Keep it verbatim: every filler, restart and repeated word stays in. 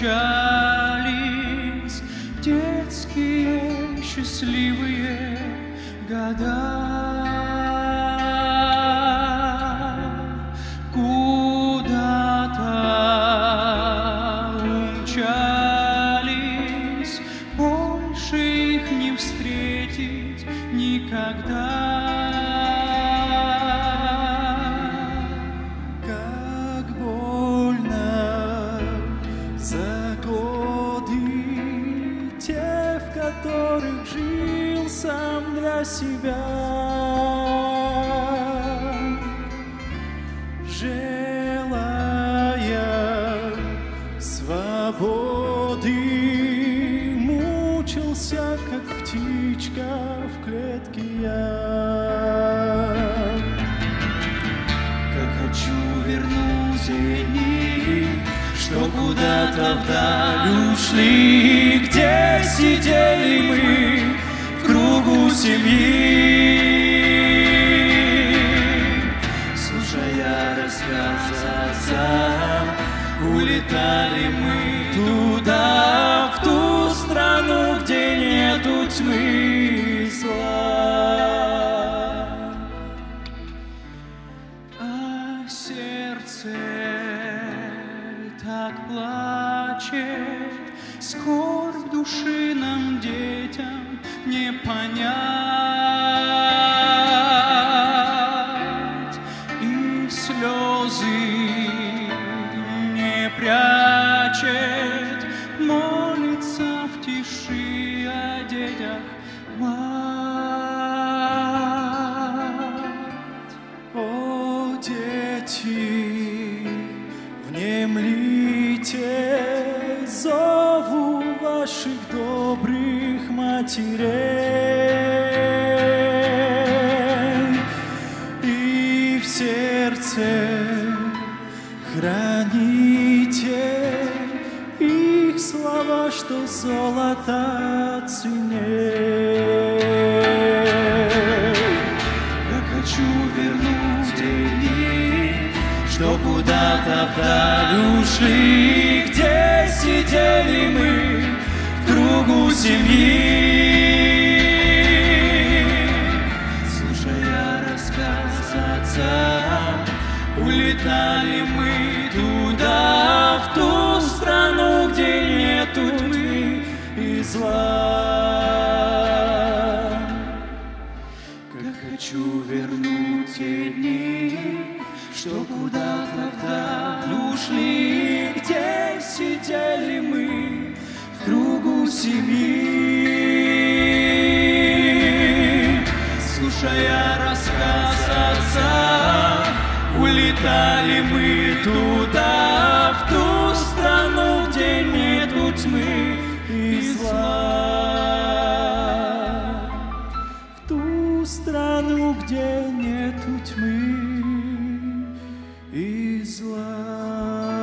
умчались детские счастливые года. Куда-то умчались, больше их не встретить никогда. Как больно за годы, те, в которых жил сам для себя, желая свободы, мучился, как птичка в клетке я. Как хочу вернуть дни, что куда-то вдаль ушли, где сидели мы в кругу семьи, слушая рассказ отца. Улетали мы туда, в ту страну, где нету тьмы и зла. А сердце так плачет, скорбь души нам, детям, не понять, и слезы не прячет, молится в тиши о детях мать. О, дети, внемлите зову ваших добрых матерей, и в сердце храните их слова, что золото ценней. Как хочу вернуть те дни, что куда-то вдаль ушли, где сидели мы в кругу семьи, слушая рассказ отца. Улетали мы туда, в ту страну, где нету тьмы и зла. Как хочу вернуть те дни, что куда-то вдаль ушли, где сидели мы в кругу семьи, слушая рассказ отца. Улетали мы туда, в ту страну, где нету тьмы и зла. В ту страну, где нету тьмы и зла.